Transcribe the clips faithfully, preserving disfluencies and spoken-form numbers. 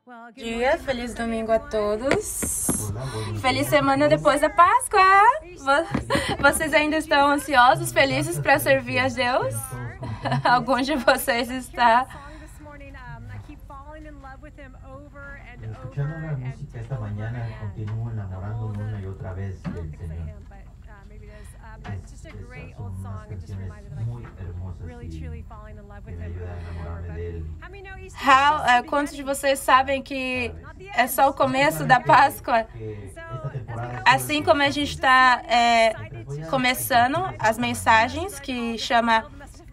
Bom dia, feliz domingo a todos. Feliz semana depois da Páscoa. Vocês ainda estão ansiosos, felizes para servir a Deus? Alguns de vocês estão. Escuchando la música esta mañana, continúo enamorándome una y otra vez del Señor. Es, esas son unas canciones muy hermosas y que me ayudan a enamorarme de Él. How, uh, quantos de vocês sabem que é só o começo da Páscoa? Assim como a gente está é, começando as mensagens que chama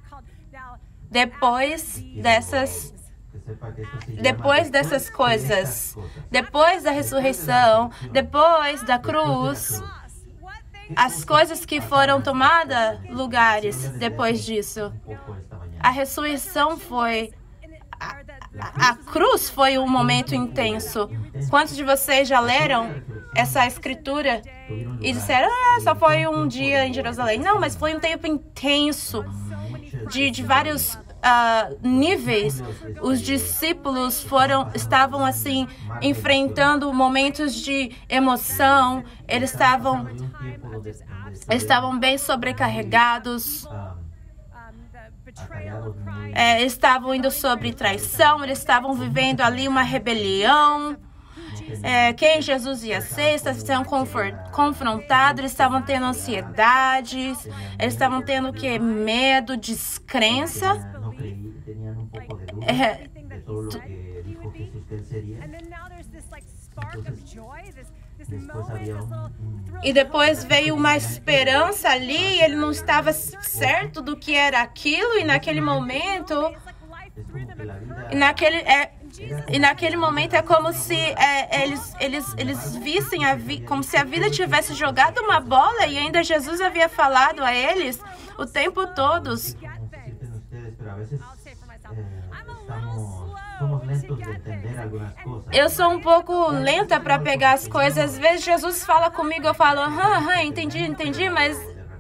depois dessas depois dessas coisas, depois da ressurreição, depois da cruz, as coisas que foram tomadas lugares depois disso. A ressurreição foi A, a, a cruz foi um momento intenso. Quantos de vocês já leram essa escritura e disseram, ah, só foi um dia em Jerusalém? Não, mas foi um tempo intenso, de, de vários uh, níveis. Os discípulos foram, estavam assim, enfrentando momentos de emoção. Eles estavam, eles estavam bem sobrecarregados. É, estavam indo sobre traição, eles estavam vivendo ali uma rebelião. É, quem Jesus ia ser, estavam confrontados, eles estavam tendo ansiedades, eles estavam tendo o que? Medo, descrença. É, E depois veio uma esperança ali, e ele não estava certo do que era aquilo, e naquele momento, e naquele, é, e naquele momento é como se é, eles, eles, eles vissem, a vi, como se a vida tivesse jogado uma bola, e ainda Jesus havia falado a eles o tempo todo. Eu sou um pouco lenta para pegar as coisas. Às vezes Jesus fala comigo, eu falo, aham, aham, entendi, entendi, mas...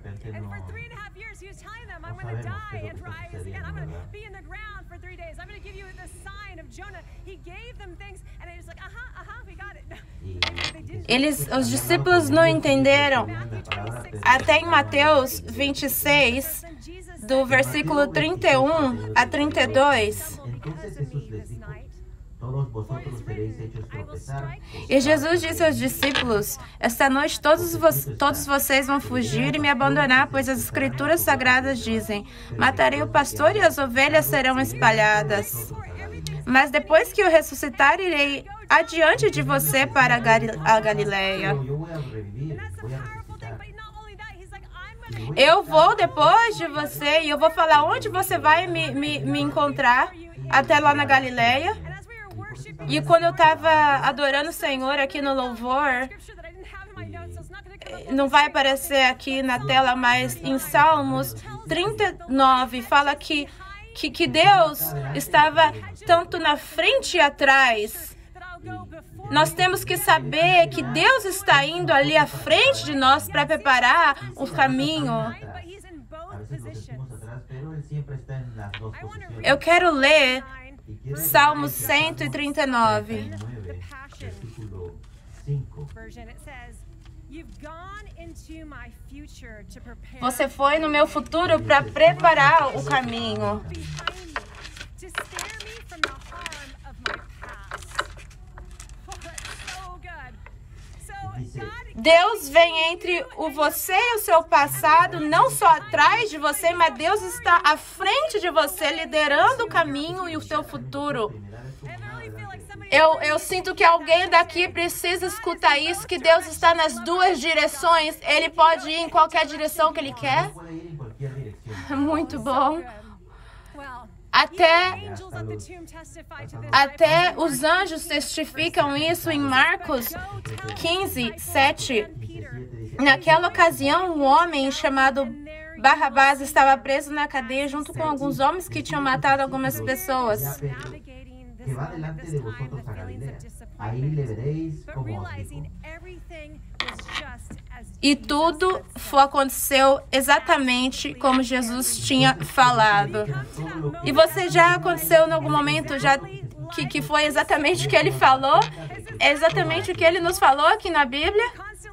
Eles, os discípulos não entenderam. Até em Mateus vinte e seis, do versículo trinta e um a trinta e dois... E Jesus disse aos discípulos, esta noite todos, vo todos vocês vão fugir e me abandonar, pois as escrituras sagradas dizem, matarei o pastor e as ovelhas serão espalhadas. Mas depois que eu ressuscitar, irei adiante de você para a Galileia. Eu vou depois de você e eu vou falar onde você vai me, me, me encontrar, até lá na Galileia. E quando eu estava adorando o Senhor aqui no louvor, não vai aparecer aqui na tela, mas em Salmos trinta e nove fala que, que, que Deus estava tanto na frente e atrás. Nós temos que saber que Deus está indo ali à frente de nós para preparar o caminho. Eu quero ler Salmo cento e trinta e nove. Você foi no meu futuro para preparar o caminho. Deus vem entre o você e o seu passado, não só atrás de você, mas Deus está à frente de você, liderando o caminho e o seu futuro. Eu, eu sinto que alguém daqui precisa escutar isso, que Deus está nas duas direções. Ele pode ir em qualquer direção que Ele quer. Muito bom. Até, até os anjos testificam isso em Marcos quinze, sete. Naquela ocasião, um homem chamado Barrabás estava preso na cadeia junto com alguns homens que tinham matado algumas pessoas. E tudo foi, aconteceu exatamente como Jesus tinha falado. E você já aconteceu em algum momento, já que, que foi exatamente o que ele falou? É exatamente o que ele nos falou aqui na Bíblia?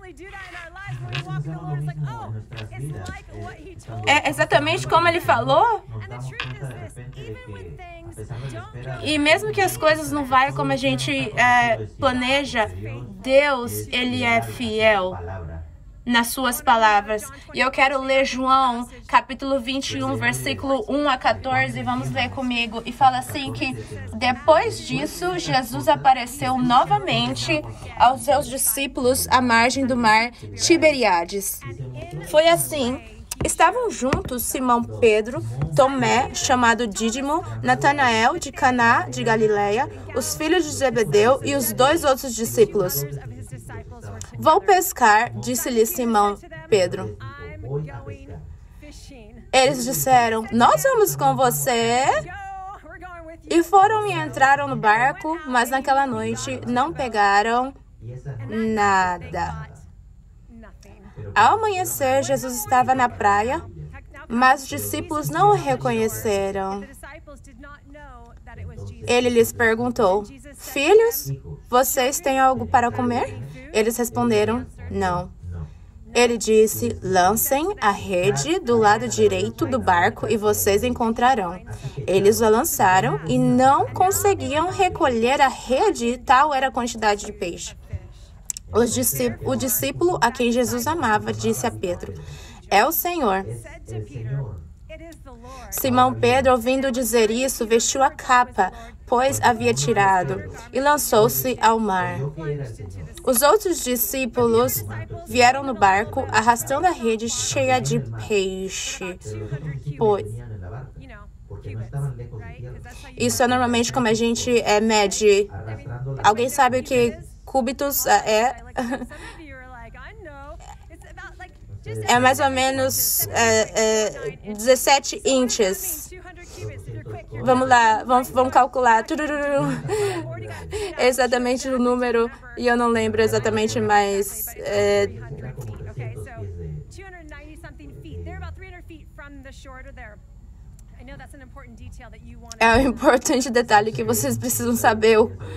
É exatamente como ele falou? E mesmo que as coisas não vão como a gente é, planeja, Deus, Ele é fiel nas suas palavras. E eu quero ler João, capítulo vinte e um, versículo um a quatorze. Vamos ler comigo. E fala assim que depois disso, Jesus apareceu novamente aos seus discípulos à margem do mar Tiberíades. Foi assim. Estavam juntos Simão Pedro, Tomé, chamado Dídimo, Natanael de Caná de Galileia, os filhos de Zebedeu e os dois outros discípulos. Vou pescar, disse-lhe Simão Pedro. Eles disseram, nós vamos com você. E foram e entraram no barco, mas naquela noite não pegaram nada. Ao amanhecer, Jesus estava na praia, mas os discípulos não o reconheceram. Ele lhes perguntou, filhos, vocês têm algo para comer? Eles responderam, não. Ele disse, lancem a rede do lado direito do barco e vocês encontrarão. Eles a lançaram e não conseguiam recolher a rede, tal era a quantidade de peixe. O discípulo a quem Jesus amava disse a Pedro, é o Senhor. Simão Pedro, ouvindo dizer isso, vestiu a capa, pois havia tirado, e lançou-se ao mar. Os outros discípulos vieram no barco, arrastando a rede cheia de peixe. Pois... Isso é normalmente como a gente é, mede. Alguém sabe o que cúbitos é? É mais ou menos é, é, dezessete inches. Vamos lá, vamos, vamos calcular. É exatamente o número, e eu não lembro exatamente, mas... É, é um importante detalhe que vocês precisam saber.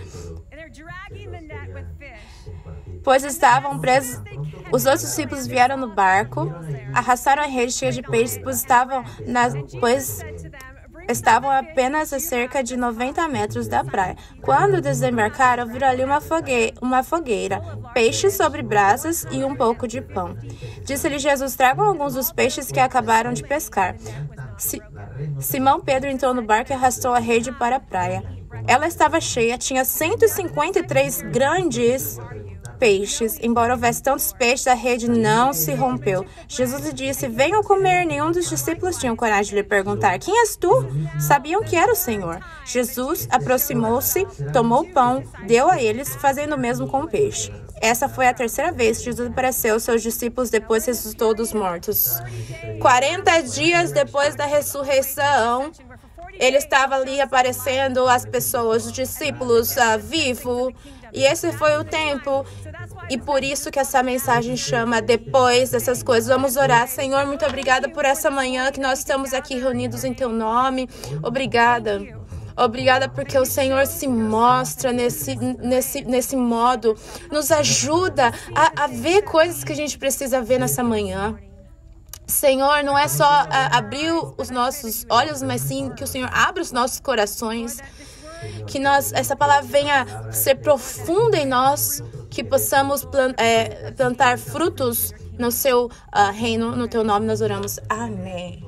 Pois estavam presos, os outros discípulos vieram no barco, arrastaram a rede cheia de peixes, pois estavam, nas, pois estavam apenas a cerca de noventa metros da praia. Quando desembarcaram, viram ali uma fogueira, uma fogueira, peixes sobre brasas e um pouco de pão. Disse-lhe Jesus, tragam alguns dos peixes que acabaram de pescar. Si, Simão Pedro entrou no barco e arrastou a rede para a praia. Ela estava cheia, tinha cento e cinquenta e três grandes peixes. Embora houvesse tantos peixes, a rede não se rompeu. Jesus lhe disse, venham comer. Nenhum dos discípulos tinha coragem de lhe perguntar, quem és tu? Sabiam que era o Senhor. Jesus aproximou-se, tomou o pão, deu a eles, fazendo o mesmo com o peixe. Essa foi a terceira vez que Jesus apareceu aos seus discípulos depois que ressuscitou dos mortos. quarenta dias depois da ressurreição, ele estava ali aparecendo às pessoas, os discípulos uh, vivos. E esse foi o tempo, e por isso que essa mensagem chama depois dessas coisas. Vamos orar. Senhor, muito obrigada por essa manhã que nós estamos aqui reunidos em Teu nome. Obrigada. Obrigada porque o Senhor se mostra nesse, nesse, nesse modo. Nos ajuda a, a ver coisas que a gente precisa ver nessa manhã. Senhor, não é só uh, abrir os nossos olhos, mas sim que o Senhor abra os nossos corações. Que nós, essa palavra venha ser profunda em nós, que possamos plant, é, plantar frutos no seu uh, reino, no Teu nome nós oramos. Amém.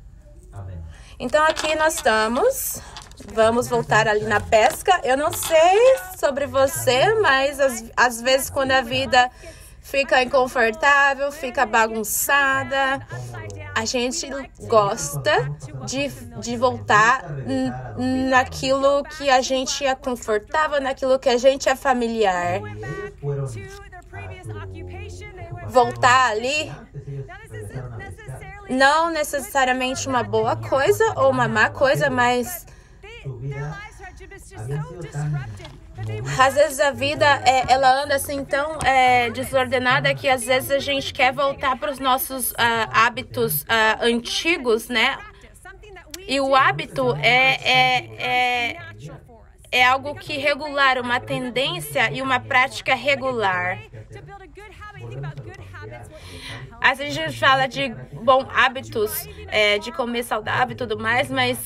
Então aqui nós estamos, vamos voltar ali na pesca. Eu não sei sobre você, mas às, às vezes quando a vida fica inconfortável, fica bagunçada, a gente gosta de, de voltar naquilo que a gente é confortável, naquilo que a gente é familiar. Voltar ali, não necessariamente uma boa coisa ou uma má coisa, mas às vezes a vida, é, ela anda assim tão é, desordenada que às vezes a gente quer voltar para os nossos uh, hábitos uh, antigos, né? E o hábito é, é, é, é algo que regular, uma tendência e uma prática regular. Às vezes a gente fala de bons hábitos, é, de comer saudável e tudo mais, mas...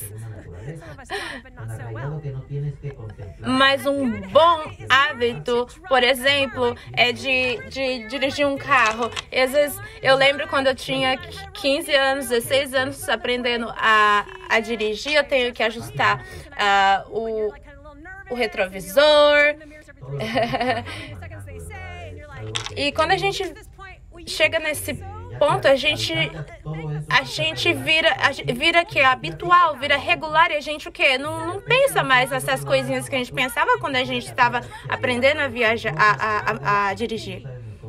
Mas um bom hábito, por exemplo, é de, de dirigir um carro. E às vezes eu lembro quando eu tinha quinze anos, dezesseis anos aprendendo a, a dirigir, eu tenho que ajustar uh, o, o retrovisor. E quando a gente chega nesse ponto, a gente, a gente vira, a, vira que é habitual, vira regular, e a gente o quê? Não, não pensa mais nessas coisinhas que a gente pensava quando a gente estava aprendendo a viajar, a, a, a, a dirigir.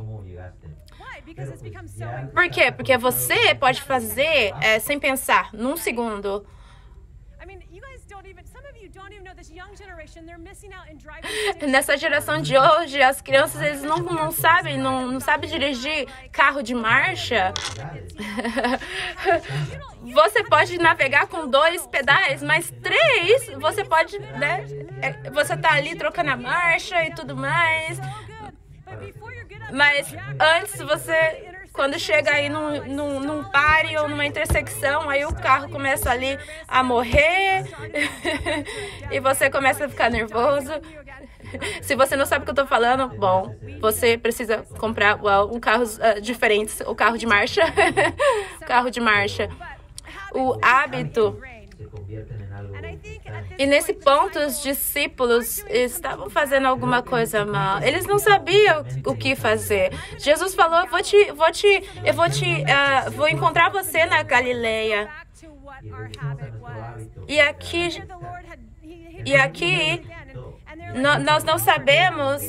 Por quê? Porque você pode fazer é, sem pensar, num segundo. Nessa geração de hoje, as crianças eles não, não sabem, não, não sabem dirigir carro de marcha. Você pode navegar com dois pedais, mas três você pode, né? Você tá ali trocando a marcha e tudo mais. Mas antes você... Quando chega aí num, num, num pare ou numa intersecção, aí o carro começa ali a morrer e você começa a ficar nervoso. Se você não sabe o que eu tô falando, bom, você precisa comprar well, um carro uh, diferente, o carro de marcha. O carro de marcha. O hábito... E nesse ponto, os discípulos estavam fazendo alguma coisa mal. Eles não sabiam o que fazer. Jesus falou, eu vou te, vou te, eu vou te, uh, vou encontrar você na Galileia. E aqui, e aqui, no, nós não sabemos.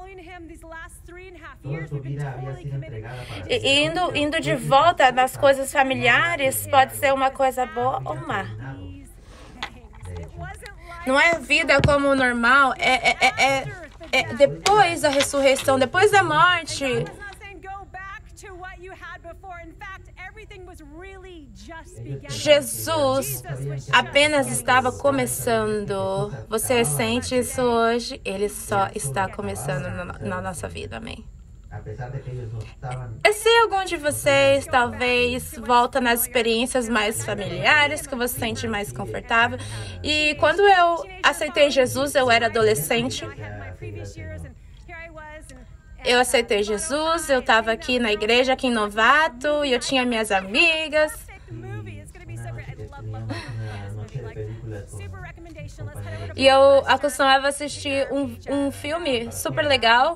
E indo, indo de volta nas coisas familiares pode ser uma coisa boa ou má. Não é vida como normal, é, é, é, é, é depois da ressurreição, depois da morte. Jesus apenas estava começando. Você sente isso hoje? Ele só está começando na, na nossa vida, amém? Eu sei algum de vocês talvez volta nas experiências mais familiares, que você se sente mais confortável. E quando eu aceitei Jesus, eu era adolescente. Eu aceitei Jesus, eu estava aqui na igreja, aqui em Novato, e eu tinha minhas amigas. E eu acostumava assistir um, um filme super legal.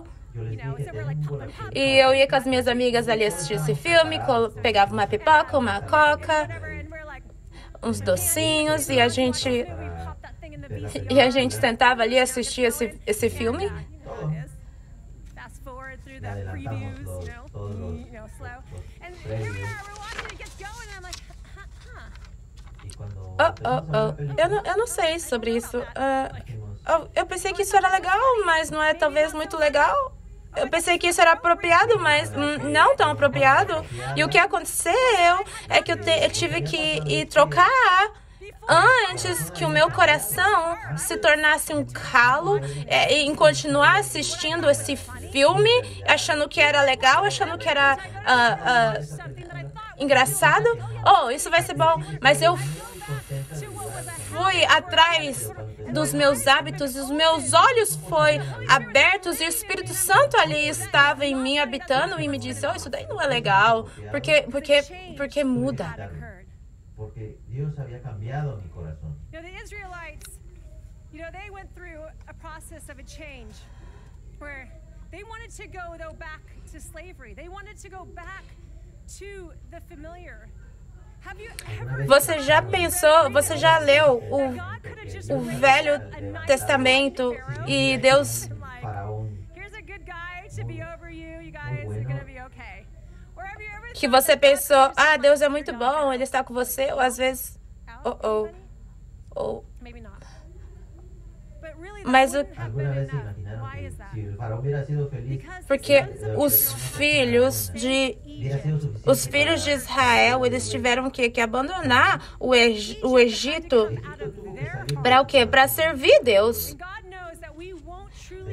E eu ia com as minhas amigas ali assistir esse filme, pegava uma pipoca, uma coca, uns docinhos, e a gente e a gente sentava ali assistir esse, esse filme. Oh, oh, oh. Eu, não, eu não sei sobre isso. Uh, eu pensei que isso era legal, mas não é talvez muito legal. Eu pensei que isso era apropriado, mas não tão apropriado. E o que aconteceu é que eu, te, eu tive que ir trocar antes que o meu coração se tornasse um calo é, em continuar assistindo esse filme, achando que era legal, achando que era uh, uh, engraçado. Oh, isso vai ser bom. Mas eu fui atrás dos meus hábitos, os meus olhos foram abertos e o Espírito Santo ali estava em mim habitando e me disse, oh, isso daí não é legal, porque, porque, porque muda. Porque Deus havia cambiado meu coração. You know, the Israelites, you know, they went through a process of a change where they wanted to go, though, back to slavery. They wanted to go back to the familiar. Você já pensou, você já leu o, o Velho Testamento e Deus... Que você pensou, ah, Deus é muito bom, Ele está com você, ou às vezes... Oh, oh, oh. Mas o... Porque os filhos de... Os filhos de Israel, eles tiveram que, que abandonar o, Eg, o Egito para o quê? Para servir Deus.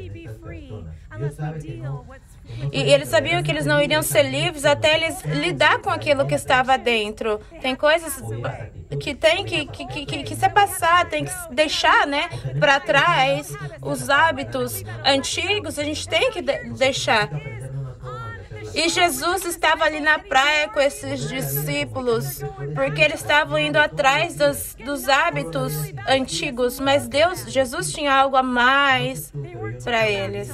E eles sabiam que eles não iriam ser livres até eles lidar com aquilo que estava dentro. Tem coisas que tem que, que, que, que ser passar, tem que deixar, né, para trás os hábitos antigos, a gente tem que de deixar. E Jesus estava ali na praia com esses discípulos, porque eles estavam indo atrás dos, dos hábitos antigos, mas Deus, Jesus tinha algo a mais para eles.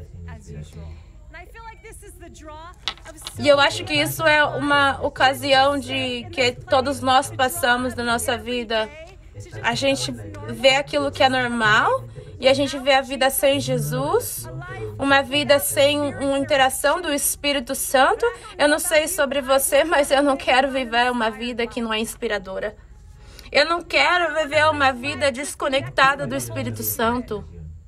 E eu acho que isso é uma ocasião de que todos nós passamos na nossa vida. A gente vê aquilo que é normal e a gente vê a vida sem Jesus, uma vida sem uma interação do Espírito Santo. Eu não sei sobre você, mas eu não quero viver uma vida que não é inspiradora. Eu não quero viver uma vida desconectada do Espírito Santo.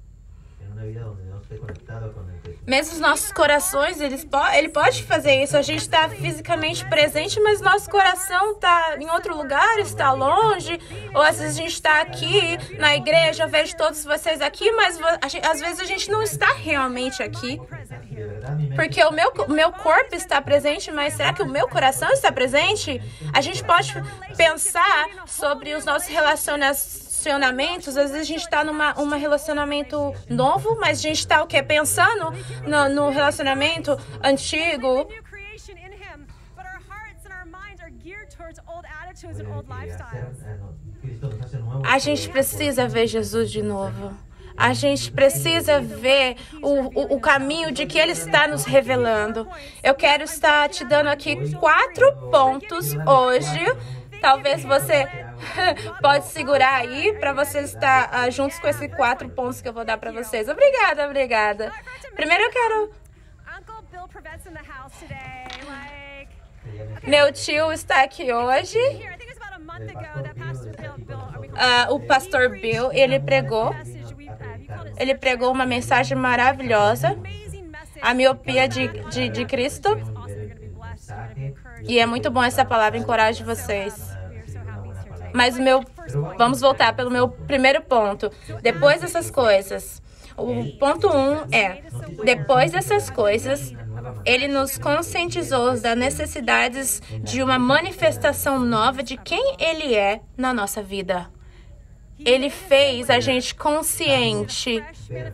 Mesmo os nossos corações, eles po ele pode fazer isso. A gente está fisicamente presente, mas nosso coração está em outro lugar, está longe. Ou às vezes a gente está aqui na igreja, eu vejo todos vocês aqui, mas gente, às vezes a gente não está realmente aqui. Porque o meu, o meu corpo está presente, mas será que o meu coração está presente? A gente pode pensar sobre os nossos relacionamentos. Relacionamentos, às vezes a gente está num um relacionamento novo, mas a gente está o quê? Pensando no, no relacionamento antigo. A gente precisa ver Jesus de novo. A gente precisa ver o, o, o caminho de que Ele está nos revelando. Eu quero estar te dando aqui quatro pontos hoje. Talvez você pode segurar aí para você estar uh, juntos com esses quatro pontos que eu vou dar para vocês. Obrigada, obrigada. Primeiro eu quero... Meu tio está aqui hoje. Uh, o pastor Bill, ele pregou. Ele pregou uma mensagem maravilhosa. A miopia de, de, de Cristo. E é muito bom essa palavra, encoraje vocês. Mas o meu, vamos voltar pelo meu primeiro ponto. Depois dessas coisas, o ponto um é, depois dessas coisas, ele nos conscientizou das necessidades de uma manifestação nova de quem ele é na nossa vida. Ele fez a gente consciente.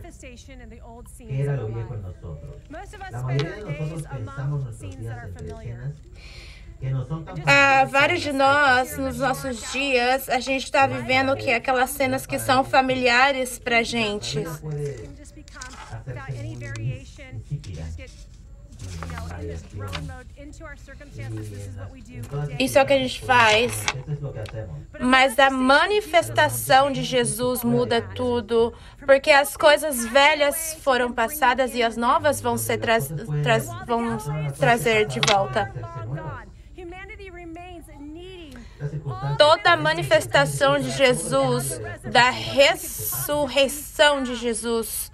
Ah, vários de nós, nos nossos dias, a gente está vivendo o que? Aquelas cenas que são familiares pra gente. Isso é o que a gente faz. Mas a manifestação de Jesus muda tudo, porque as coisas velhas foram passadas e as novas vão ser tra tra vão trazer de volta. Toda a manifestação de Jesus, da ressurreição de Jesus,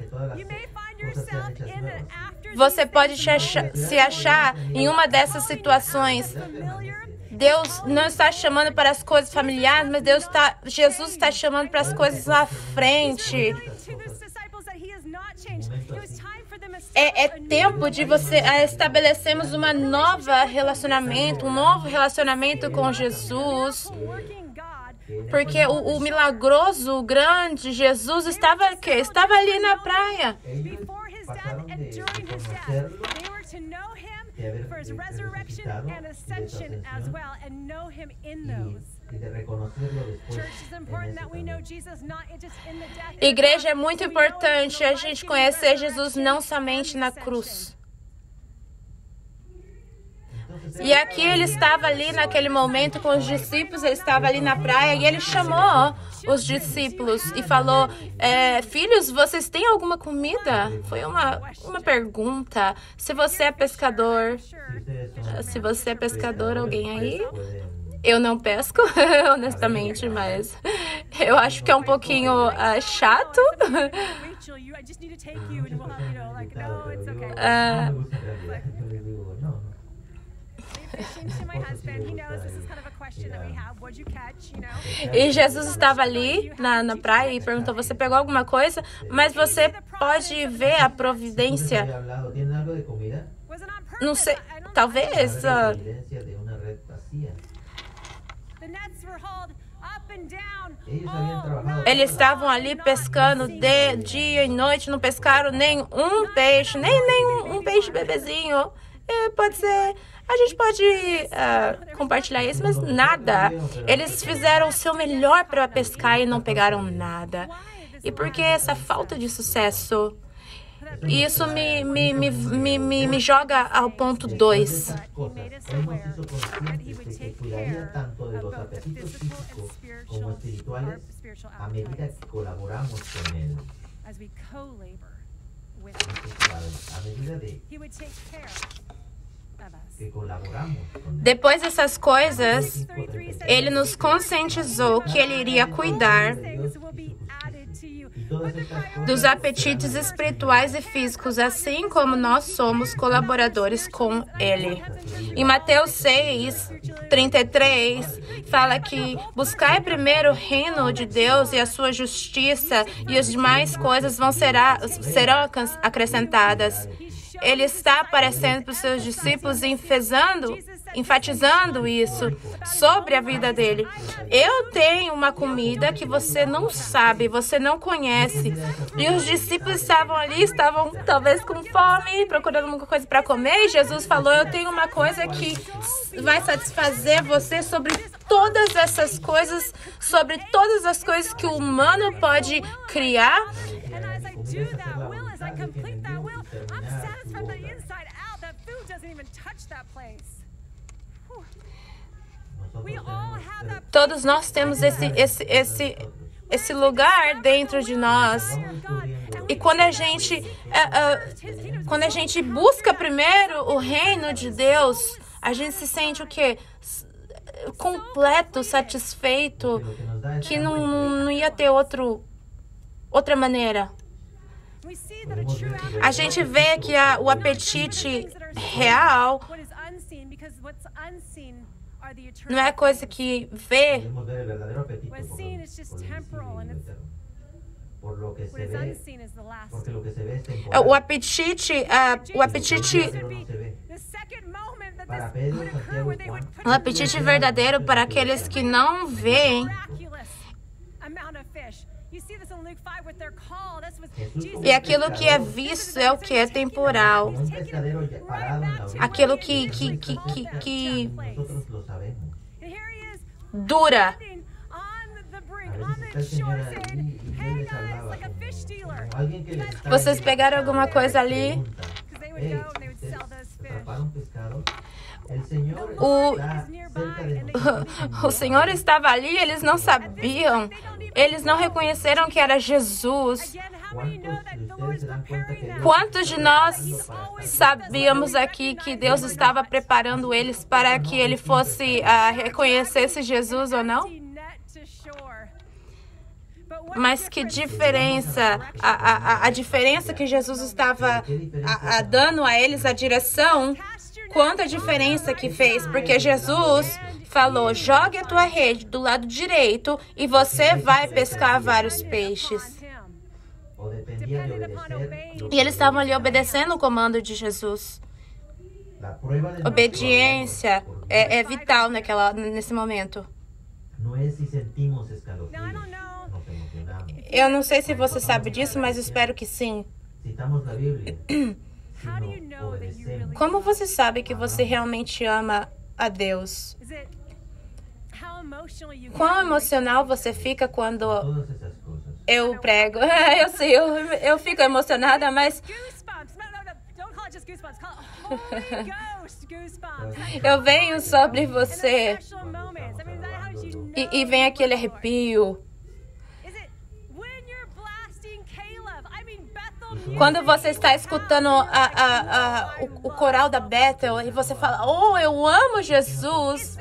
você pode se achar, se achar em uma dessas situações. Deus não está chamando para as coisas familiares, mas Deus está, Jesus está chamando para as coisas lá frente. É, é tempo de você estabelecermos uma nova relacionamento, um novo relacionamento com Jesus. Porque o, o milagroso, o grande Jesus estava, que, estava ali na praia. Igreja, é muito importante a gente conhecer Jesus não somente na cruz. E aqui ele estava ali naquele momento com os discípulos, ele estava ali na praia e ele chamou os discípulos e falou, é, filhos, vocês têm alguma comida? Foi uma, uma pergunta. Se você é pescador, se você é pescador, alguém aí? Eu não pesco, honestamente, mas eu acho que é um pouquinho uh, chato. Uh, E Jesus estava ali na, na praia e perguntou, você pegou alguma coisa? Mas você pode ver a providência. Não sei, talvez... Uh, eles estavam ali pescando de dia e noite, não pescaram nem um peixe, nem, nem um, um peixe bebezinho. É, pode ser, a gente pode uh, compartilhar isso, mas nada. Eles fizeram o seu melhor para pescar e não pegaram nada. E por que essa falta de sucesso? Isso me, me, me, me, me, me joga ao ponto dois. Depois dessas coisas, ele nos conscientizou que ele iria cuidar dos apetites espirituais e físicos, assim como nós somos colaboradores com ele. Em Mateus seis, trinta e três, fala que buscai primeiro o reino de Deus e a sua justiça, e as demais coisas vão será, serão acrescentadas. Ele está aparecendo para os seus discípulos, enfesando, enfatizando isso sobre a vida dele. Eu tenho uma comida que você não sabe, você não conhece. E os discípulos estavam ali, estavam talvez com fome, procurando alguma coisa para comer. E Jesus falou, eu tenho uma coisa que vai satisfazer você sobre todas essas coisas, sobre todas as coisas que o humano pode criar. Todos nós temos esse, esse, esse, esse lugar dentro de nós. E quando a gente, uh, uh, quando a gente busca primeiro o reino de Deus, a gente se sente o quê? Completo, satisfeito, que não, não, não ia ter outro, outra maneira. A gente vê que a, o apetite real não é coisa que vê. O apetite, uh, o apetite, o apetite verdadeiro para aqueles que não veem. E aquilo que é visto é o que é temporal. Aquilo que, que, que, que, que dura. Vocês pegaram alguma coisa ali? O, o Senhor estava ali, eles não sabiam. Eles não reconheceram que era Jesus. Quantos de nós sabíamos aqui que Deus estava preparando eles para que ele fosse uh, reconhecesse Jesus ou não? Mas que diferença, a, a, a diferença que Jesus estava a, a dando a eles, a direção, quanta diferença que fez, porque Jesus falou, jogue a tua rede do lado direito e você vai pescar vários peixes. E eles estavam ali obedecendo o comando de Jesus. Obediência é, é vital naquela, nesse momento. Eu não sei se você sabe disso, mas espero que sim. Como você sabe que você realmente ama a Deus? Quão emocional você fica quando eu prego? Eu sei, eu, eu fico emocionada, mas... Eu venho sobre você e, e vem aquele arrepio. Quando você está escutando a, a, a, o, o coral da Bethel e você fala, oh, eu amo Jesus.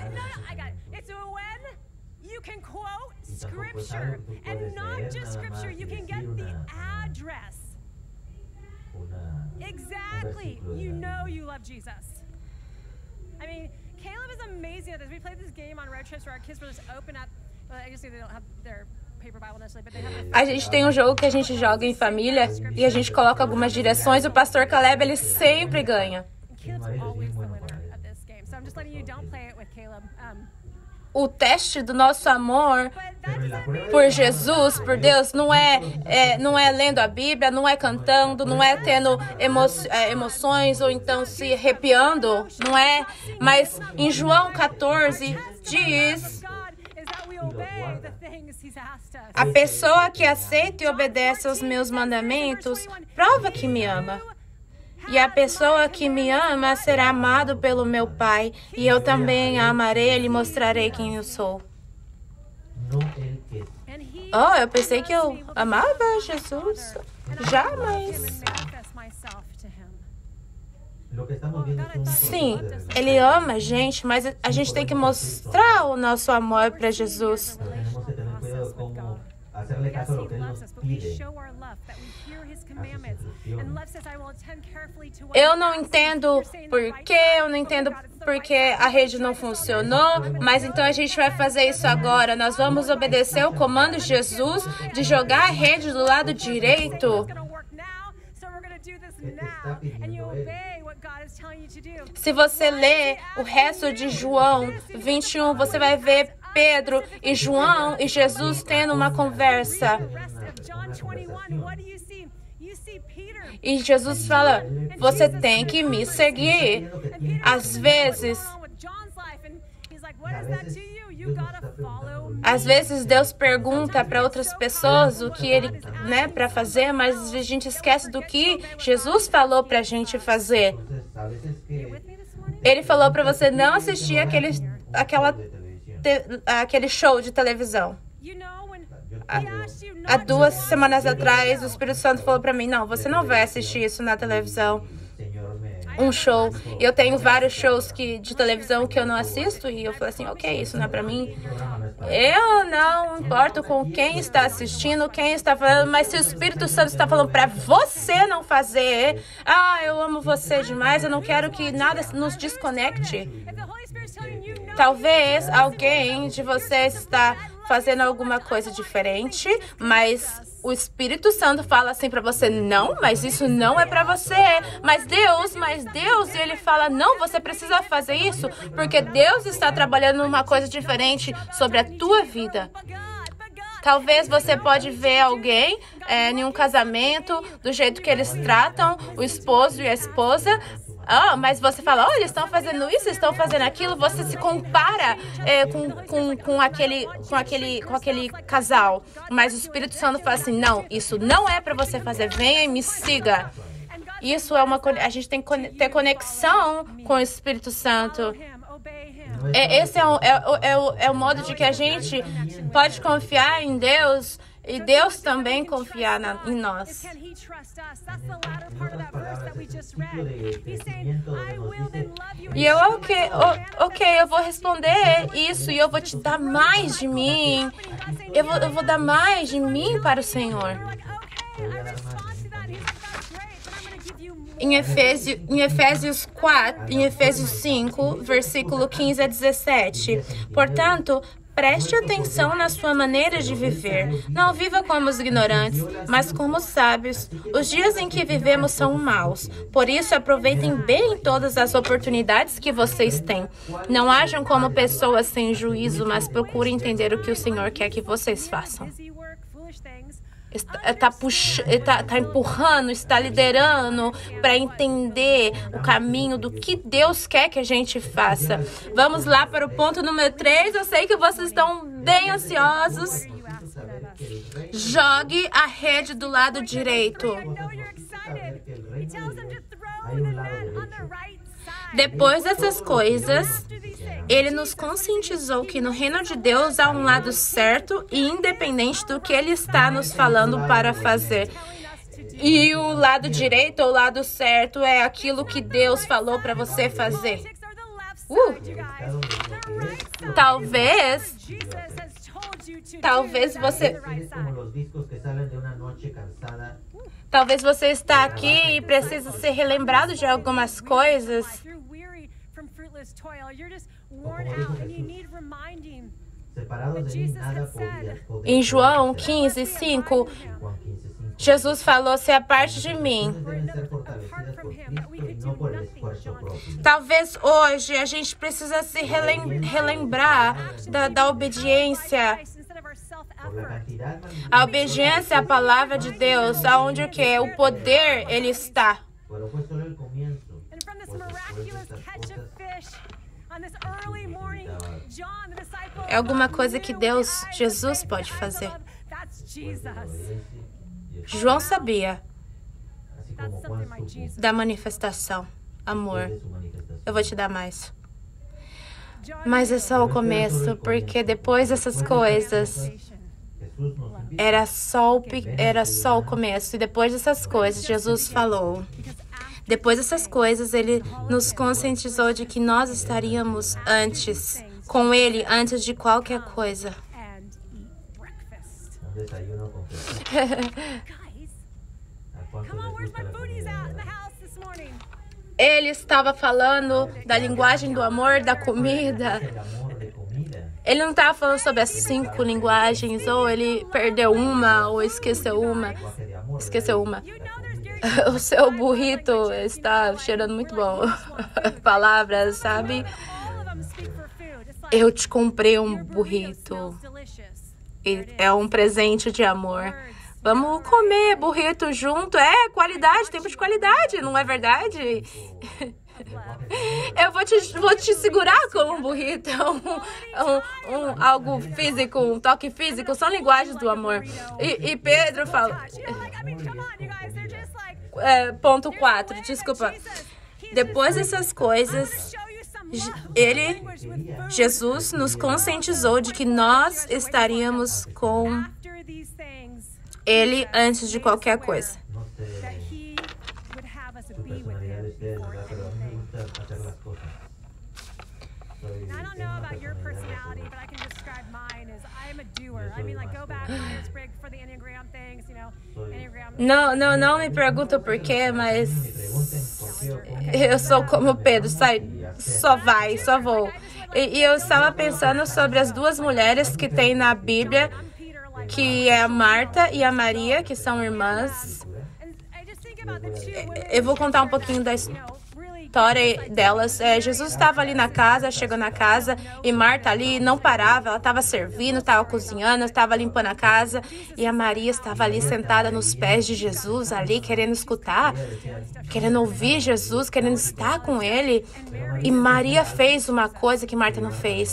Caleb is amazing at this. We played this game on road trips where our kids will just open up. Well, I guess they don't have their paper Bible necessarily, but they have. A gente tem um jogo que a gente joga em família e a gente coloca algumas direções. O pastor Caleb, ele sempre ganha. Caleb's always the winner at this game. So I'm just letting you don't play it with Caleb. Um, O teste do nosso amor por Jesus, por Deus, não é, é, não é lendo a Bíblia, não é cantando, não é tendo emo, é, emoções ou então se arrepiando, não é. Mas em João quatorze diz: a pessoa que aceita e obedece aos meus mandamentos prova que me ama. E a pessoa que me ama será amado pelo meu Pai, e eu também a amarei e lhe mostrarei quem eu sou. Oh, eu pensei que eu amava Jesus. Já, mas... Sim, ele ama a gente, mas a gente tem que mostrar o nosso amor para Jesus. Eu não entendo por quê, eu não entendo porque a rede não funcionou, mas então a gente vai fazer isso agora. Nós vamos obedecer o comando de Jesus de jogar a rede do lado direito. Se você ler o resto de João vinte e um, você vai ver Pedro e João e Jesus tendo uma conversa. E Jesus fala, você tem que me seguir. Às vezes, às vezes Deus pergunta para outras pessoas o que ele, né, para fazer, mas a gente esquece do que Jesus falou para a gente fazer. Ele falou para você não assistir aquele, aquela, te, aquele show de televisão. Há, há duas semanas atrás, o Espírito Santo falou para mim, não, você não vai assistir isso na televisão. Um show. E eu tenho vários shows que, de televisão que eu não assisto. E eu falei assim, ok, isso não é pra mim. Eu não importo com quem está assistindo, quem está falando. Mas se o Espírito Santo está falando pra você não fazer, ah, eu amo você demais, eu não quero que nada nos desconecte. Talvez alguém de vocês está fazendo alguma coisa diferente, mas o Espírito Santo fala assim pra você, não, mas isso não é pra você. Mas Deus, mas Deus, ele fala, não, você precisa fazer isso, porque Deus está trabalhando numa coisa diferente sobre a tua vida. Talvez você pode ver alguém é, em um casamento, do jeito que eles tratam o esposo e a esposa. Ah, mas você fala, olha, eles estão fazendo isso, estão fazendo aquilo, você se compara é, com, com, com, aquele, com, aquele, com aquele casal. Mas o Espírito Santo fala assim, não, isso não é para você fazer, venha e me siga. Isso é uma, a gente tem que ter conexão com o Espírito Santo. É, esse é o, é, o, é, o, é o modo de que a gente pode confiar em Deus e Deus também confiar na, em nós. E eu, ok, ok, eu vou responder isso e eu vou te dar mais de mim. Eu vou, eu vou dar mais de mim para o Senhor. Em Efésios, em Efésios quatro, em Efésios cinco, versículo quinze a dezessete. Portanto, preste atenção na sua maneira de viver. Não viva como os ignorantes, mas como os sábios. Os dias em que vivemos são maus. Por isso, aproveitem bem todas as oportunidades que vocês têm. Não hajam como pessoas sem juízo, mas procurem entender o que o Senhor quer que vocês façam. Está, tá puxa, tá, tá empurrando, está liderando para entender o caminho do que Deus quer que a gente faça. Vamos lá para o ponto número três. Eu sei que vocês estão bem ansiosos. Jogue a rede do lado direito. Depois dessas coisas, ele nos conscientizou que no reino de Deus há um lado certo e independente do que ele está nos falando para fazer. E o lado direito ou o lado certo é aquilo que Deus falou para você fazer. Uh. Talvez, talvez você... Talvez você está aqui e precisa ser relembrado de algumas coisas. this toil. You're just worn out and you need reminding. Separados de mim, nada podia- Em João quinze, cinco, Juan quinze, cinco. Jesus falou: se aparte de mim. Deben ser fortalecidas por Cristo e não por el esfuerzo próprio. Talvez hoje a gente precisa se relem- relembrar da, da obediência. Por la cantidad A obediência à palavra de Deus, aonde o que? O poder, ele está. Pero fue solo el comienzo. And from this Pues después de miraculous estas catch of cosas, fish on this early morning, John, the disciple, É alguma coisa que knew Deus, with eyes of Jesus faith, pode eyes of fazer. love, that's pues, Jesus. obedece, y es- João sabia así That's como something Juan my supo Jesus. da manifestação, amor. de su manifestación. Eu vou te dar mais. John Mas é knew. só o começo, porque depois dessas coisas, Jesús nos invita era só o, pe- era só o começo. E depois dessas coisas, Jesus falou. Depois dessas coisas, ele nos conscientizou de que nós estaríamos antes, com ele, antes de qualquer coisa. And eat breakfast. un desayuno con Jesús. Guys, ¿A cuánto come on, les where's gusta my la foodies comida, at in the verdad? house this morning? Ele estava falando da linguagem do amor, da comida. El amor de comida. Ele não estava falando sobre as cinco linguagens, ou ele perdeu uma, ou esqueceu uma. Lenguaje de amor, Esqueceu uma. You know there's Gary O seu burrito está cheirando muito bom. Palavras, sabe? all of them speak for food. It's like Eu te comprei um your burrito burrito. smells delicious. E é um presente de amor. Vamos comer burrito junto. É, qualidade, tempo de qualidade, não é verdade? Eu vou te, vou te segurar com um burrito, um, um, um, algo físico, um toque físico, são linguagens do amor. E, e Pedro fala... Touch. You know, like, I mean, come on, you guys. They're just like, É, ponto quatro, desculpa. Depois dessas coisas, show you some love ele, language with food. Jesus, nos conscientizou de que nós estaríamos com After these things, ele antes de qualquer coisa. No sé that he would have us su be with personalidad de him ustedes, before ¿verdad? Pero a mí me anything. gusta hacer las cosas. Soy- I don't tengo know una about your personalidad personality, segura. but I can describe mine as I am a doer. I mean, like, go back to Myers-Briggs for the Enneagram things, you know, Enneagram. Não, não, não me pergunta o porquê, mas eu sou como Pedro, sai, só vai, só vou. E, e eu estava pensando sobre as duas mulheres que tem na Bíblia, I'm Peter, like, que é a Marta e a Maria, que são irmãs. and I just think about the two women. Eu vou contar um pouquinho da You know, really história delas. É, Jesus estava ali na casa, chegou na casa, e Marta ali não parava, ela estava servindo, estava cozinhando, estava limpando a casa, e a Maria estava ali sentada nos pés de Jesus, ali querendo escutar, querendo ouvir Jesus, querendo estar com ele. E Maria fez uma coisa que Marta não fez.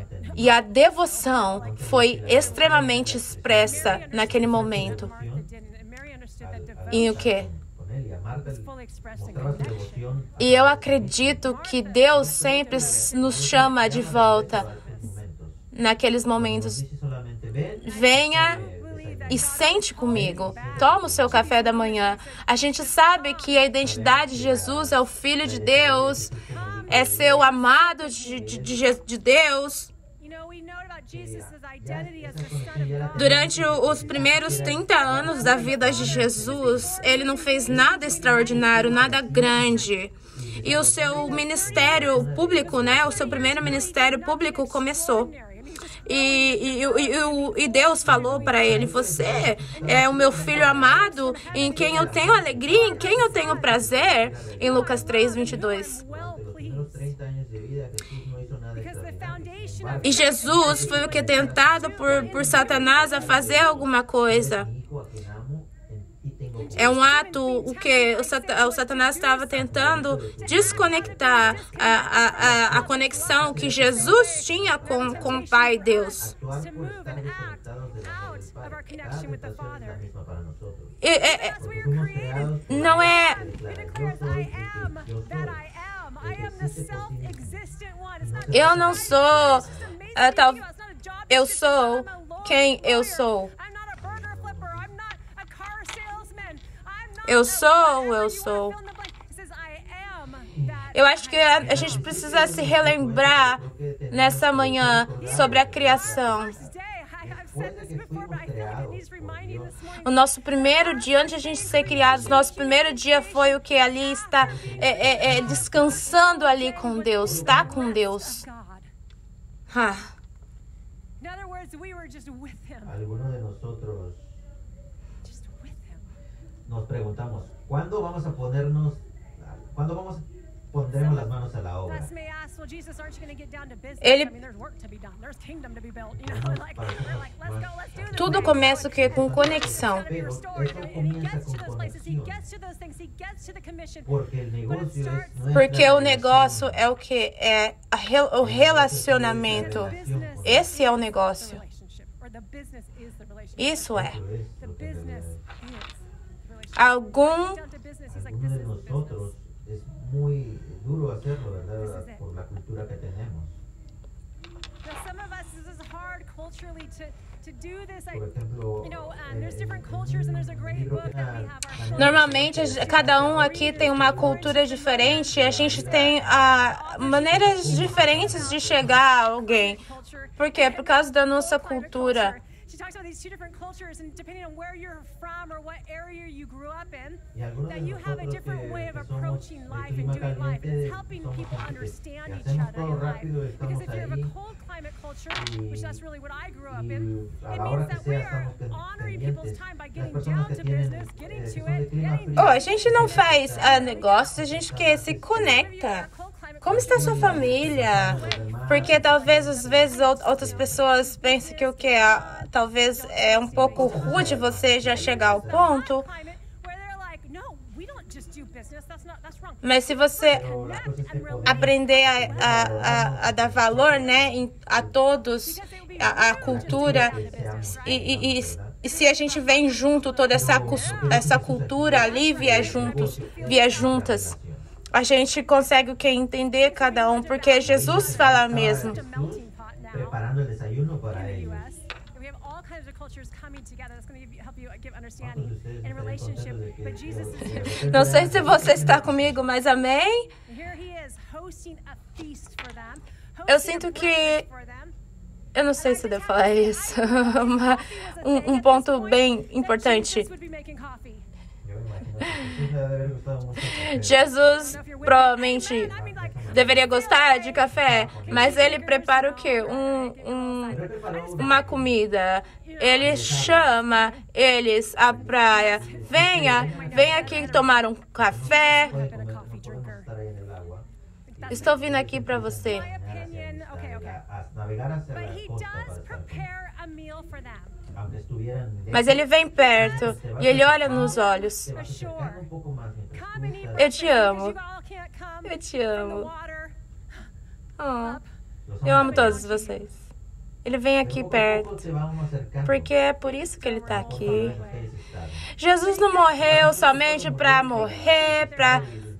E a devoção foi extremamente expressa naquele momento. Martha didn't, and Mary understood that devotion E o quê? Con él y a Marta was fully expressed in mostraba su connection. devoción E eu acredito que Deus sempre nos chama de volta a estos momentos. naqueles momentos. Dice solamente ven Venha e sente comigo. Toma o seu café da manhã. A gente sabe que a identidade de Jesus é o Filho de Deus, é ser o amado de, de, de Je- de Deus. You know, we know about Jesus' identity as the Son of God. Durante o- os primeiros trinta anos da vida de Jesus, ele não fez nada extraordinário, nada grande. E o seu ministério público, né? O seu primeiro ministério público começou. E, e, e, e o- e Deus falou para ele: você é o meu filho amado, em quem eu tenho alegria, em quem eu tenho prazer. Em Lucas três, vinte e dois. Well los primeros pleased. treinta años de vida Jesús no hizo nada Because the extraordinario. Sin foundation embargo, E Jesus foi o que tentado por, por Satanás a fazer alguma coisa. mi hijo a quien amo en- y tengo É um ato o que o, Sat- o Satanás estava tentando desconectar a, a, a, a conexão que Jesus tinha com, com o Pai Deus. actuar To por move estar and act desconectados de la out voz del of our Padre. connection Cada with the tentación es la Father. misma para nosotros. E- é- é- As we Porque are fuimos created, creados por não é. it declares, I am that I am. I am the self-existent one. It's not Eu não sou. It's just amazing ah, to tal- think about. It's not a job eu description. sou I'm a lawyer, quem eu lawyer. sou. I'm not a burger flipper. I'm not a car salesman. I'm not Eu a sou, whatever eu you wanna sou. fill in the blank. It says, I am that Eu acho que a, a gente precisa se relembrar nessa manhã sobre a criação. first day. I, I've said this before, but I feel like it needs O nosso primeiro dia, antes de a gente ser criados, nosso primeiro dia foi o que ali está é, é, é, descansando ali com Deus, está com Deus. Ah. Algunos de nosotros nos preguntamos, ¿cuándo vamos a ponernos, cuándo vamos pondremos las manos a la obra? Ele Tudo começa o quê? Com conexão. Porque o negócio é o que? É a, o relacionamento. Esse é o negócio. Isso é. Algum Algunos de nosotros es muy duro hacerlo, ¿verdad? Por la cultura que tenemos. Por ejemplo, Normalmente, cada um aqui tem uma cultura diferente. A gente tem ah, maneiras diferentes de chegar a alguém. Por quê? Por causa da nossa cultura. She talks about these two different cultures, and depending on where you're from or what area you grew up in, that you have a different way of approaching life and doing life. And it's helping people understand each other in life. Because if you're of a cold climate culture, which that's really what I grew up in, it means that we are honoring people's time by getting down to business, getting to it, getting... Oh, a gente não faz uh, negócios, a gente quer se conecta. Como está sua família? Porque talvez, às vezes, outras pessoas pensam que o que é, talvez é um pouco rude você já chegar ao ponto. Mas se você aprender a, a, a, a dar valor, né, a todos, a, a cultura, e, e, e, e se a gente vem junto, toda essa, essa cultura ali, via juntos, via juntas, a gente consegue o que? Entender cada um, porque Jesus fala mesmo. Preparando el desayuno para ellos. Não sei se você está comigo, mas amém? Eu sinto que... Eu não sei se eu devo falar isso. um, um ponto bem importante. Jesus provavelmente deveria gostar de café, mas ele prepara o quê? Um, um, uma comida. Ele chama eles à praia. Venha, venha aqui tomar um café. Estou vindo aqui para você. Mas ele vem perto e ele olha nos olhos. Eu te amo. Eu te amo. Oh, eu amo todos vocês. Ele vem aqui perto. Porque é por isso que ele está aqui. Jesus não morreu somente para morrer, para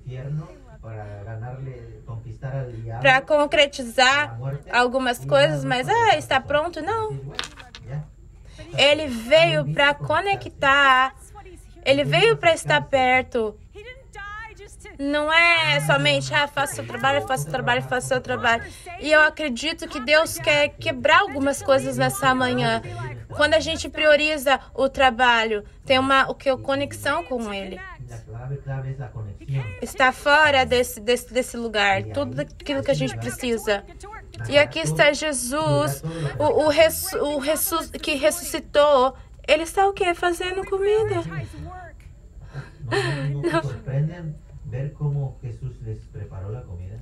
para concretizar algumas coisas, mas ah, está pronto? Não. Ele veio para conectar. Ele veio para estar perto. Não é somente, ah, faça o seu trabalho, faça o trabalho, faça o seu trabalho. E eu acredito que Deus quer quebrar algumas coisas nessa manhã. Quando a gente prioriza o trabalho, tem uma o que é conexão com Ele. Está fora desse, desse, desse lugar, tudo aquilo que a gente precisa. E aqui está Jesus, o, o, ressu, o ressu, que ressuscitou. Ele está o quê? Fazendo comida. Não. Ver como Jesus les preparou a comida.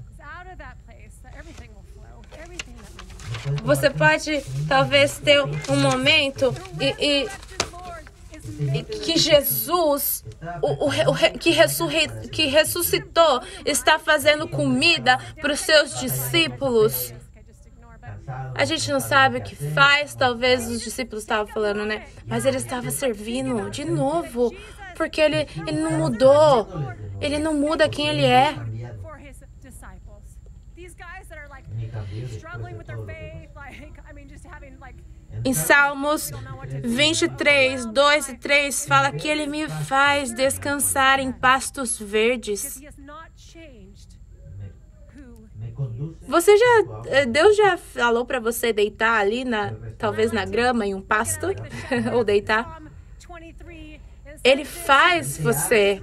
Você pode talvez ter um momento e, e, e que Jesus, o, o, o, que, ressurri, que ressuscitou, está fazendo comida para os seus discípulos. A gente não sabe o que faz, talvez os discípulos estavam falando, né? Mas ele estava servindo de novo, porque ele, ele não mudou. Ele não muda quem ele é. Em Salmos vinte e três, dois e três, fala que ele me faz descansar em pastos verdes. Me conduz Você já, Deus já falou para você deitar ali, na, talvez na grama, em um pasto, ou deitar? Ele faz você.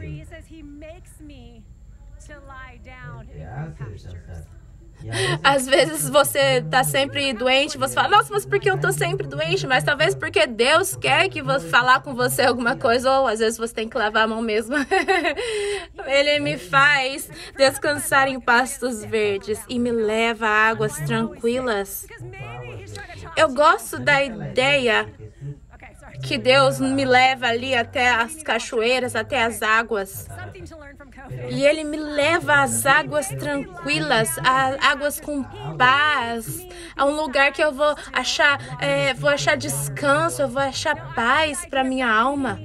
Às vezes você tá sempre doente, você fala, nossa, mas por que eu tô sempre doente? Mas talvez porque Deus quer que você falar com você alguma coisa, ou às vezes você tem que lavar a mão mesmo. Ele me faz descansar em pastos verdes e me leva a águas tranquilas. Eu gosto da ideia que Deus me leva ali até as cachoeiras, até as águas. E Ele me leva às águas tranquilas, a águas com paz, a um lugar que eu vou achar, é, vou achar descanso, eu vou achar paz para minha alma.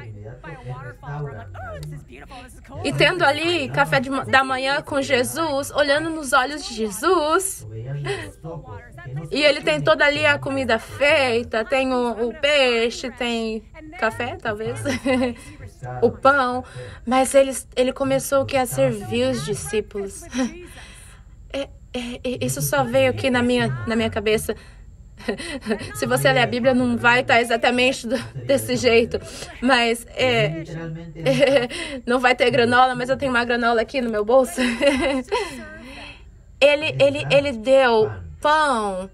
E tendo ali café de, da manhã com Jesus, olhando nos olhos de Jesus, e Ele tem toda ali a comida feita, tem o, o peixe, tem café, talvez, o pão, mas ele, ele começou que a servir os discípulos. É, é, isso só veio aqui na minha, na minha cabeça. Se você ler a Bíblia, não vai estar exatamente do, desse jeito. Mas é, é, não vai ter granola, mas eu tenho uma granola aqui no meu bolso. Ele, ele, ele deu pão.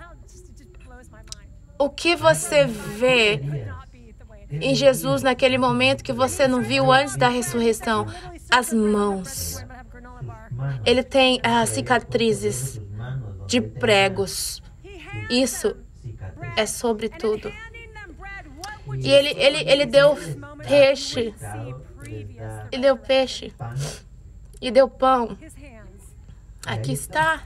O que você vê em Jesus naquele momento que você não viu antes da ressurreição? As mãos. Ele tem as cicatrizes de pregos. Isso é sobre tudo. E ele, ele, ele deu peixe. Ele deu peixe. E deu pão. Aqui está.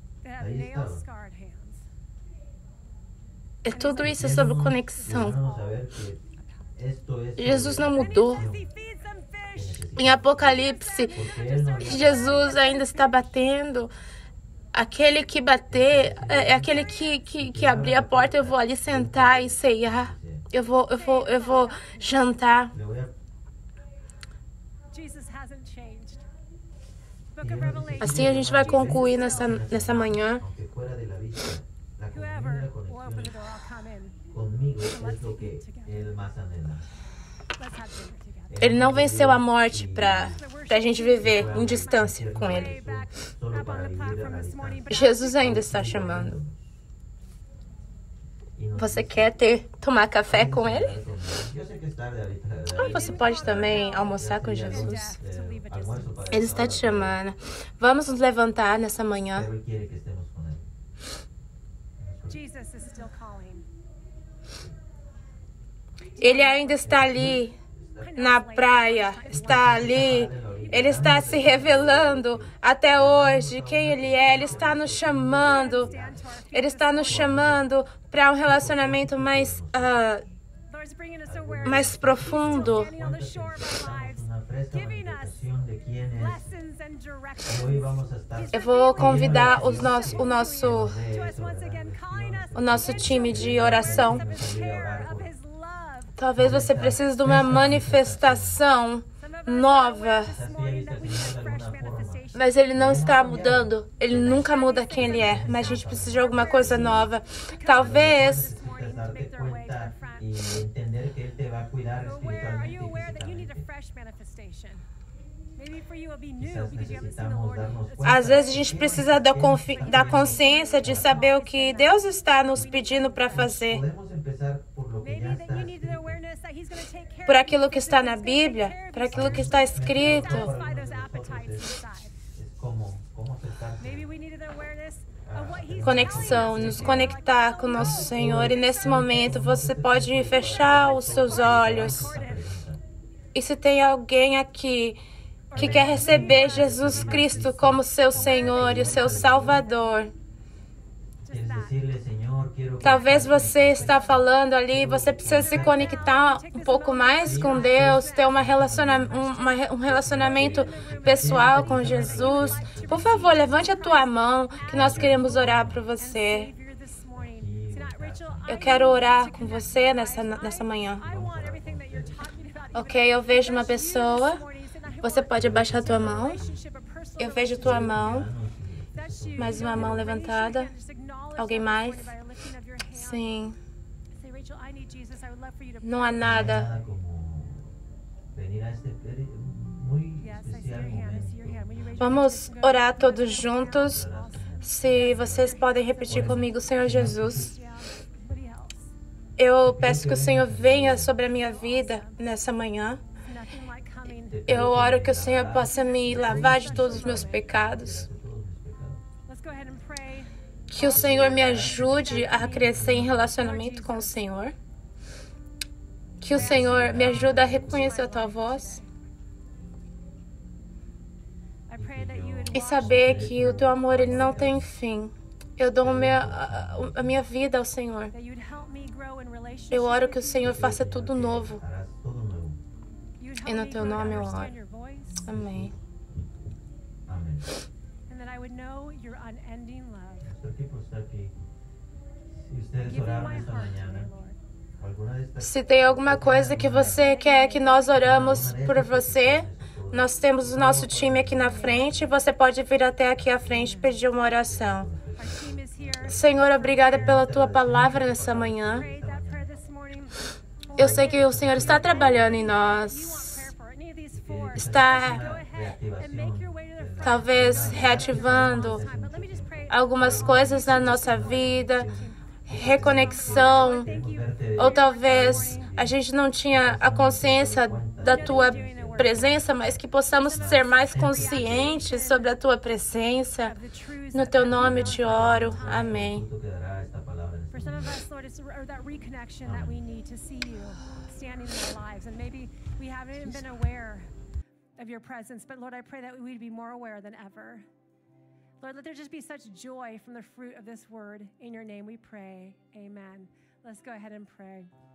É tudo isso sobre conexão. Jesus não mudou. Em Apocalipse, Jesus ainda está batendo. Aquele que bater, é aquele que, que, que abrir a porta, eu vou ali sentar e ceiar. Eu vou, eu vou, eu vou jantar. Assim a gente vai concluir nessa, nessa manhã. Ele não venceu a morte para a gente viver em distância com Ele. Jesus ainda está chamando. Você quer ter, tomar café com Ele? Ou você pode também almoçar com Jesus. Ele está te chamando. Vamos nos levantar nessa manhã. Ele ainda está ali na praia, está ali. Ele está se revelando até hoje quem Ele é. Ele está nos chamando. Ele está nos chamando para um relacionamento mais, uh, mais profundo. Eu vou convidar os nosso, o, nosso, o nosso time de oração. Talvez você precise de uma manifestação nova. Mas Ele não está mudando. Ele nunca muda quem Ele é. Mas a gente precisa de alguma coisa nova. Talvez... Às vezes a gente precisa da, da consciência de saber o que Deus está nos pedindo para fazer. Por aquilo que está na Bíblia, por aquilo que está escrito. Conexão, nos conectar com o nosso Senhor. E nesse momento você pode fechar os seus olhos. E se tem alguém aqui que quer receber Jesus Cristo como seu Senhor e o seu Salvador, talvez você está falando ali, você precisa se conectar um pouco mais com Deus, ter uma relaciona uma, um relacionamento pessoal com Jesus. Por favor, levante a tua mão, que nós queremos orar por você. Eu quero orar com você nessa, nessa manhã. Ok, eu vejo uma pessoa. Você pode abaixar a tua mão. Eu vejo tua mão. Mais uma mão levantada. Alguém mais? Sim. Não há nada. Vamos orar todos juntos. Se vocês podem repetir comigo, Senhor Jesus, eu peço que o Senhor venha sobre a minha vida nessa manhã. Eu oro que o Senhor possa me lavar de todos os meus pecados. Que o Senhor me ajude a crescer em relacionamento com o Senhor. Que o Senhor me ajude a reconhecer a Tua voz. E saber que o Teu amor ele não tem fim. Eu dou minha, a, a minha vida ao Senhor. Eu oro que o Senhor faça tudo novo. E no Teu nome eu oro. Amém. Amém. Estou aqui porque se vocês oraram esta manhã, se tem alguma coisa que você quer que nós oramos por você, nós temos o nosso time aqui na frente. Você pode vir até aqui à frente e pedir uma oração. Senhor, obrigada pela Tua palavra nessa manhã. Eu sei que o Senhor está trabalhando em nós. Está, talvez, reativando algumas coisas na nossa vida, reconexão, ou talvez a gente não tinha a consciência da Tua presença, mas que possamos ser mais conscientes sobre a Tua presença. No Teu nome eu te oro. Amém. For some of us, Lord, it's that reconnection that we need to see you standing in our lives. And maybe we haven't even been aware of your presence, but Lord, I pray that we'd be more aware than ever. Lord, let there just be such joy from the fruit of this word. In your name we pray. Amen. Let's go ahead and pray.